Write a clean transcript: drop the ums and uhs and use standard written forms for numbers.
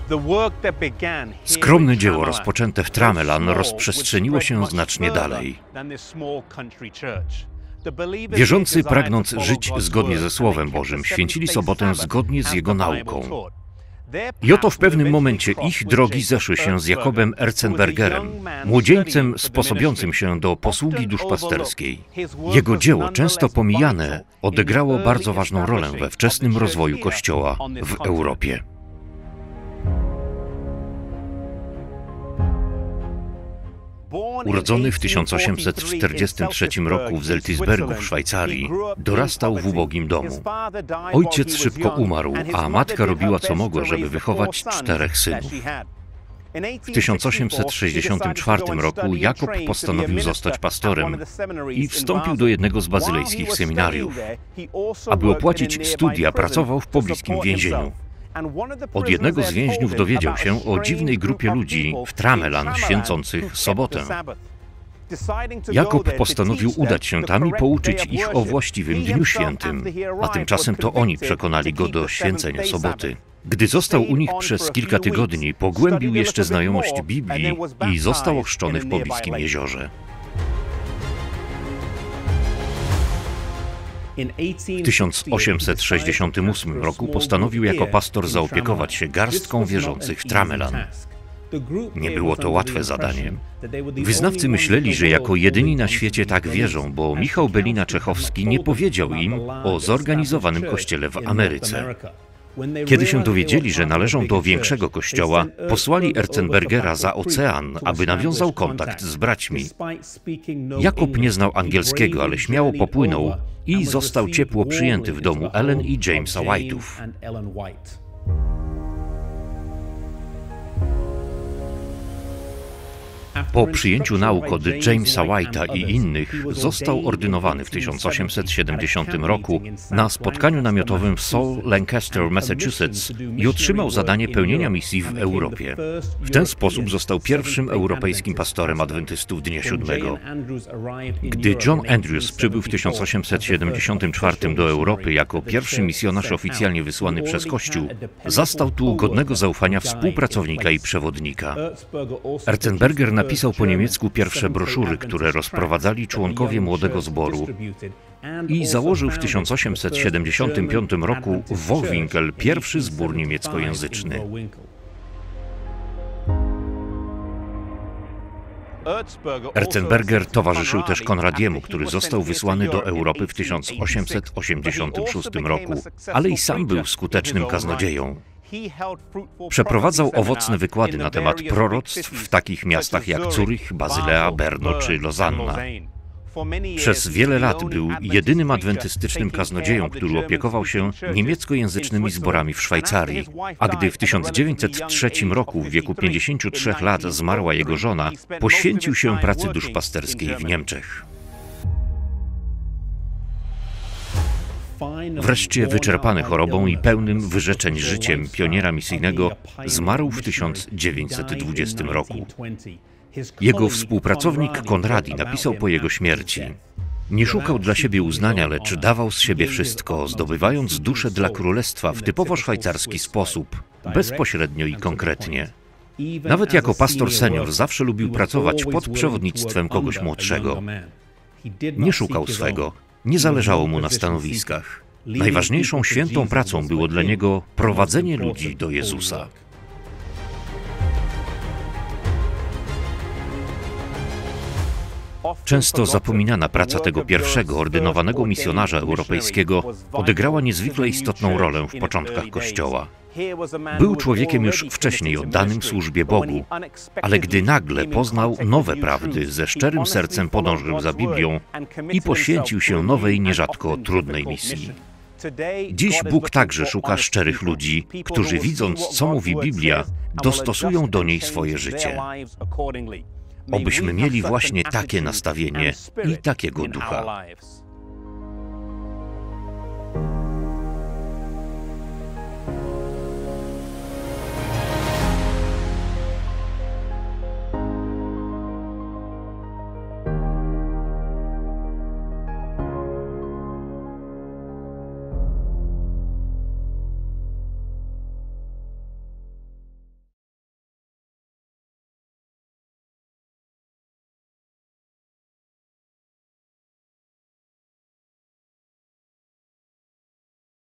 Skromne dzieło rozpoczęte w Tramelan rozprzestrzeniło się znacznie dalej. Wierzący, pragnąc żyć zgodnie ze Słowem Bożym, święcili sobotę zgodnie z jego nauką. I oto w pewnym momencie ich drogi zeszły się z Jakobem Erzenbergerem, młodzieńcem sposobiącym się do posługi duszpasterskiej. Jego dzieło, często pomijane, odegrało bardzo ważną rolę we wczesnym rozwoju Kościoła w Europie. Urodzony w 1843 roku w Zeltisbergu w Szwajcarii, dorastał w ubogim domu. Ojciec szybko umarł, a matka robiła co mogła, żeby wychować 4 synów. W 1864 roku Jakob postanowił zostać pastorem i wstąpił do jednego z bazylejskich seminariów. Aby opłacić studia, pracował w pobliskim więzieniu. Od jednego z więźniów dowiedział się o dziwnej grupie ludzi w Tramelan święcących sobotę. Jakob postanowił udać się tam i pouczyć ich o właściwym dniu świętym, a tymczasem to oni przekonali go do święcenia soboty. Gdy został u nich przez kilka tygodni, pogłębił jeszcze znajomość Biblii i został ochrzczony w pobliskim jeziorze. W 1868 roku postanowił jako pastor zaopiekować się garstką wierzących w Tramelan. Nie było to łatwe zadanie. Wyznawcy myśleli, że jako jedyni na świecie tak wierzą, bo Michał Belina-Czechowski nie powiedział im o zorganizowanym kościele w Ameryce. Kiedy się dowiedzieli, że należą do większego kościoła, posłali Erzenbergera za ocean, aby nawiązał kontakt z braćmi. Jakub nie znał angielskiego, ale śmiało popłynął i został ciepło przyjęty w domu Ellen i Jamesa White'ów. Po przyjęciu nauk od Jamesa White'a i innych został ordynowany w 1870 roku na spotkaniu namiotowym w Saul, Lancaster, Massachusetts i otrzymał zadanie pełnienia misji w Europie. W ten sposób został pierwszym europejskim pastorem adwentystów Dnia Siódmego. Gdy John Andrews przybył w 1874 do Europy jako pierwszy misjonarz oficjalnie wysłany przez Kościół, zastał tu godnego zaufania współpracownika i przewodnika. Erzenberger napisał po niemiecku pierwsze broszury, które rozprowadzali członkowie młodego zboru i założył w 1875 roku w Wollwinkel pierwszy zbór niemieckojęzyczny. Erzenberger towarzyszył też Konradiemu, który został wysłany do Europy w 1886 roku, ale i sam był skutecznym kaznodzieją. Przeprowadzał owocne wykłady na temat proroctw w takich miastach jak Zurych, Bazylea, Brno czy Lozanna. Przez wiele lat był jedynym adwentystycznym kaznodzieją, który opiekował się niemieckojęzycznymi zborami w Szwajcarii, a gdy w 1903 roku w wieku 53 lat zmarła jego żona, poświęcił się pracy duszpasterskiej w Niemczech. Wreszcie wyczerpany chorobą i pełnym wyrzeczeń życiem pioniera misyjnego zmarł w 1920 roku. Jego współpracownik Konradi napisał po jego śmierci: nie szukał dla siebie uznania, lecz dawał z siebie wszystko, zdobywając duszę dla królestwa w typowo szwajcarski sposób, bezpośrednio i konkretnie. Nawet jako pastor senior zawsze lubił pracować pod przewodnictwem kogoś młodszego. Nie szukał swego, nie zależało mu na stanowiskach. Najważniejszą świętą pracą było dla niego prowadzenie ludzi do Jezusa. Często zapominana praca tego pierwszego ordynowanego misjonarza europejskiego odegrała niezwykle istotną rolę w początkach Kościoła. Był człowiekiem już wcześniej oddanym służbie Bogu, ale gdy nagle poznał nowe prawdy, ze szczerym sercem podążył za Biblią i poświęcił się nowej, nierzadko trudnej misji. Dziś Bóg także szuka szczerych ludzi, którzy widząc, co mówi Biblia, dostosują do niej swoje życie. Obyśmy mieli właśnie takie nastawienie i takiego ducha.